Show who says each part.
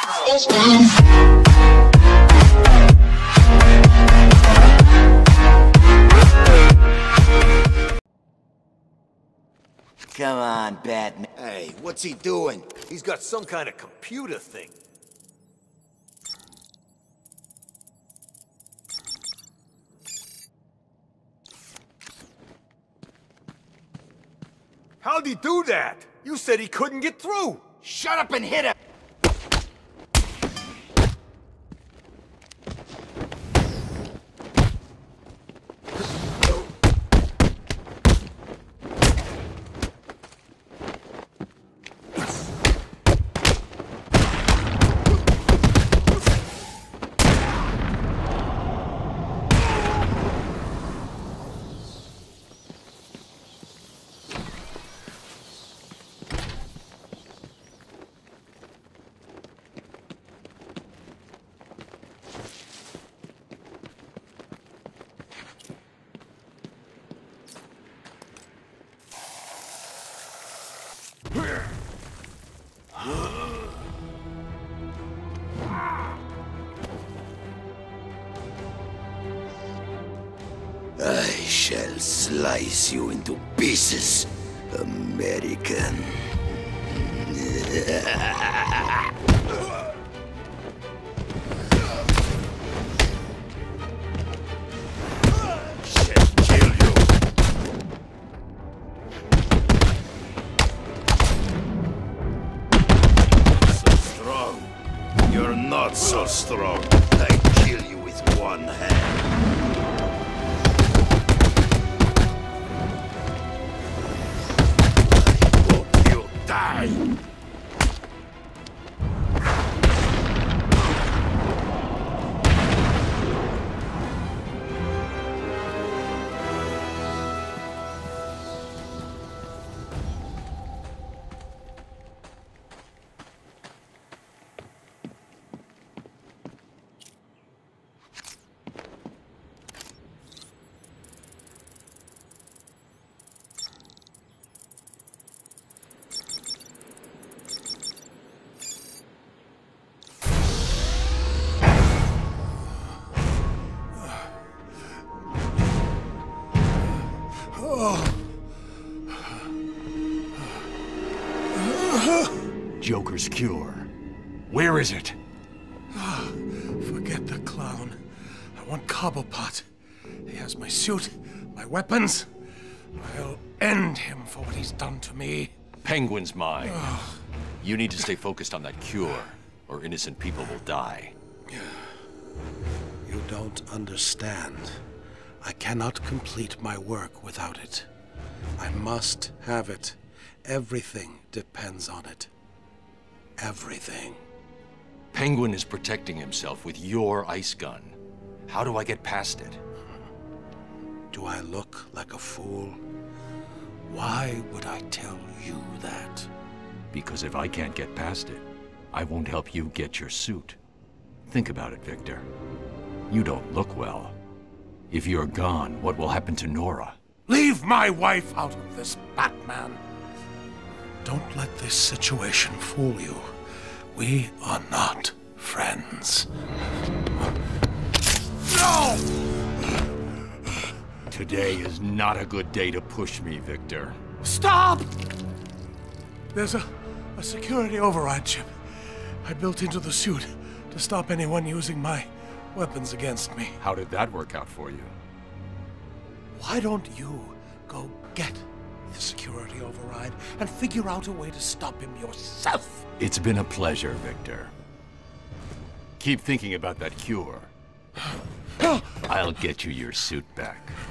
Speaker 1: Come on, Batman.
Speaker 2: Hey, what's he doing?
Speaker 3: He's got some kind of computer thing. How'd he do that? You said he couldn't get through.
Speaker 1: Shut up and hit him! I shall slice you into pieces, American.
Speaker 3: Shit, kill you.
Speaker 1: So strong. You're not so strong. I kill you with one hand. Die!
Speaker 3: Joker's cure. Where is it?
Speaker 4: Forget the clown. I want Cobblepot. He has my suit, my weapons. I'll end him for what he's done to me.
Speaker 3: Penguin's mine. You need to stay focused on that cure, or innocent people will die.
Speaker 4: You don't understand. I cannot complete my work without it. I must have it. Everything depends on it. Everything.
Speaker 3: Penguin is protecting himself with your ice gun. How do I get past it?
Speaker 4: Do I look like a fool? Why would I tell you that?
Speaker 3: Because if I can't get past it, I won't help you get your suit. Think about it, Victor. You don't look well. If you're gone, what will happen to Nora?
Speaker 4: Leave my wife out of this, Batman. Don't let this situation fool you. We are not friends. No!
Speaker 3: Today is not a good day to push me, Victor.
Speaker 4: Stop! There's a security override chip I built into the suit to stop anyone using my weapons against me.
Speaker 3: How did that work out for you?
Speaker 4: Why don't you go get the security override and figure out a way to stop him yourself?
Speaker 3: It's been a pleasure, Victor. Keep thinking about that cure. I'll get you your suit back.